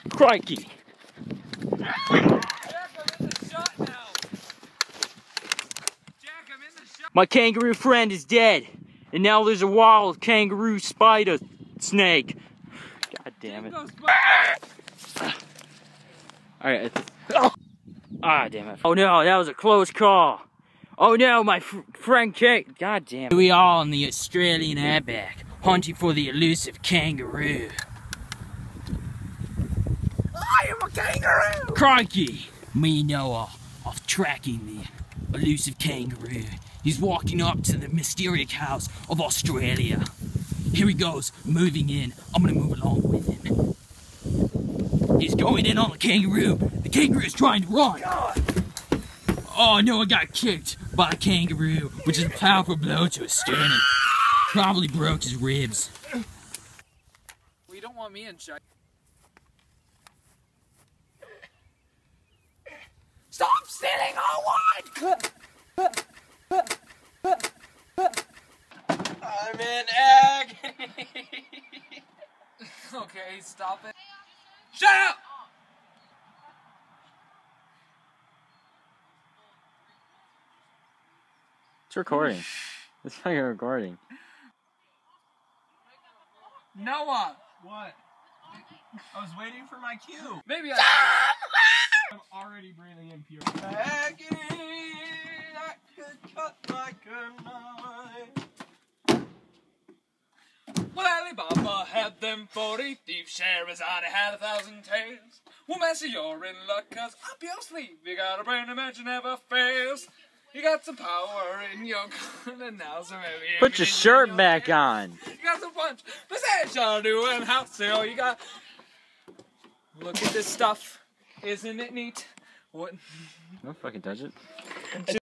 Crikey. My kangaroo friend is dead, and now there's a wild kangaroo spider snake. God damn it. Alright. Ah, damn it. Oh no, that was a close call. Oh no, my friend Kate. God damn it. Here we are on the Australian Outback, hunting for the elusive kangaroo. I am a kangaroo! Crikey! Me and Noah are tracking the elusive kangaroo. He's walking up to the mysterious house of Australia. Here he goes, moving in. I'm gonna move along with him. He's going in on the kangaroo. The kangaroo is trying to run. God. Oh no, I got kicked by a kangaroo, which is a powerful blow to his sternum. Probably broke his ribs. We don't want me in shot. Stop stealing our wine! I'm in agony. Okay, stop it. Shut up! It's recording. It's how you're recording. Noah! What? I was waiting for my cue. Maybe I'm already breathing in pure agony that could cut like a knife. Well, Alibaba had them 40 thieves, Sherazade had 1,000 tales. Well, Master, you're in luck, cause up your sleeve you got a brain to match never fails. You got some power in your gun, and now some heavy. Put your shirt back on. You got some punch, besides y'all doing house sale. You got. Look at this stuff, isn't it neat? What? Don't fucking touch it.